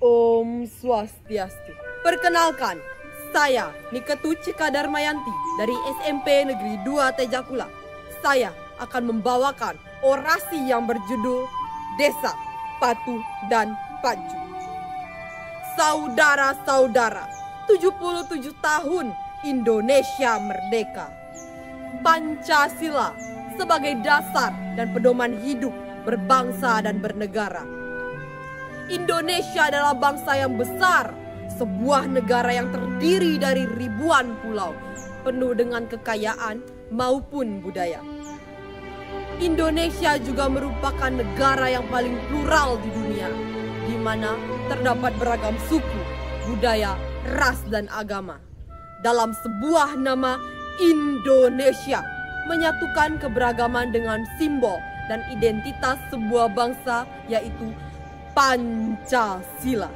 Om Swastiastu. Perkenalkan, saya Niketu Cika Darmayanti dari SMP Negeri 2 Tejakula. Saya akan membawakan orasi yang berjudul Desa, Patuh, dan Paju. Saudara-saudara, 77 tahun Indonesia merdeka. Pancasila sebagai dasar dan pedoman hidup berbangsa dan bernegara. Indonesia adalah bangsa yang besar, sebuah negara yang terdiri dari ribuan pulau, penuh dengan kekayaan maupun budaya. Indonesia juga merupakan negara yang paling plural di dunia, di mana terdapat beragam suku, budaya, ras, dan agama. Dalam sebuah nama Indonesia, menyatukan keberagaman dengan simbol dan identitas sebuah bangsa, yaitu Pancasila.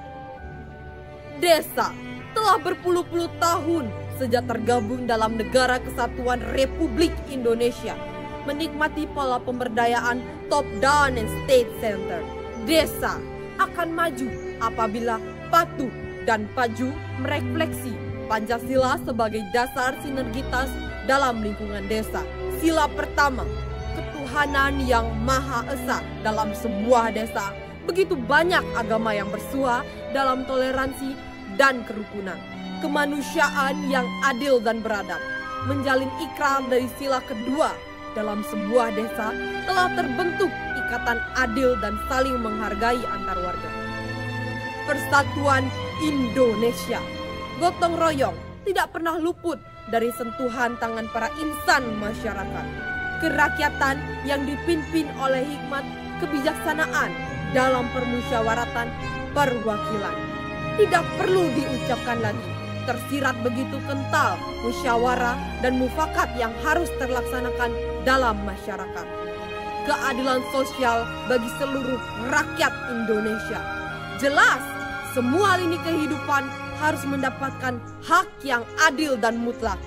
Desa telah berpuluh-puluh tahun sejak tergabung dalam Negara Kesatuan Republik Indonesia, menikmati pola pemberdayaan top down and state center. Desa akan maju apabila patuh dan paju merefleksi Pancasila sebagai dasar sinergitas dalam lingkungan desa. Sila pertama, ketuhanan yang Maha Esa dalam sebuah desa. Begitu banyak agama yang bersua dalam toleransi dan kerukunan. Kemanusiaan yang adil dan beradab. Menjalin ikrar dari sila kedua, dalam sebuah desa telah terbentuk ikatan adil dan saling menghargai antar warga. Persatuan Indonesia, gotong royong tidak pernah luput dari sentuhan tangan para insan masyarakat. Kerakyatan yang dipimpin oleh hikmat kebijaksanaan dalam permusyawaratan perwakilan. Tidak perlu diucapkan lagi, tersirat begitu kental musyawarah dan mufakat yang harus terlaksanakan dalam masyarakat. Keadilan sosial bagi seluruh rakyat Indonesia. Jelas, semua lini kehidupan harus mendapatkan hak yang adil dan mutlak.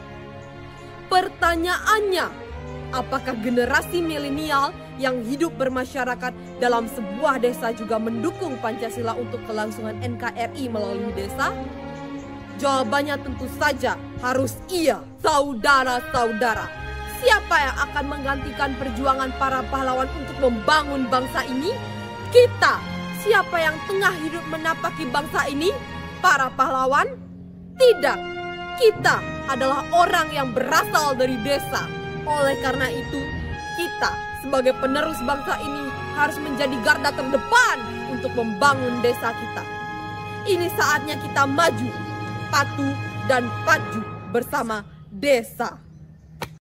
Pertanyaannya, apakah generasi milenial yang hidup bermasyarakat dalam sebuah desa juga mendukung Pancasila untuk kelangsungan NKRI melalui desa? Jawabannya tentu saja harus iya. Saudara-saudara, siapa yang akan menggantikan perjuangan para pahlawan untuk membangun bangsa ini? Kita. Siapa yang tengah hidup menapaki bangsa ini? Para pahlawan? Tidak. Kita adalah orang yang berasal dari desa. Oleh karena itu, kita sebagai penerus bangsa ini harus menjadi garda terdepan untuk membangun desa kita. Ini saatnya kita maju, patuh, dan paju bersama desa.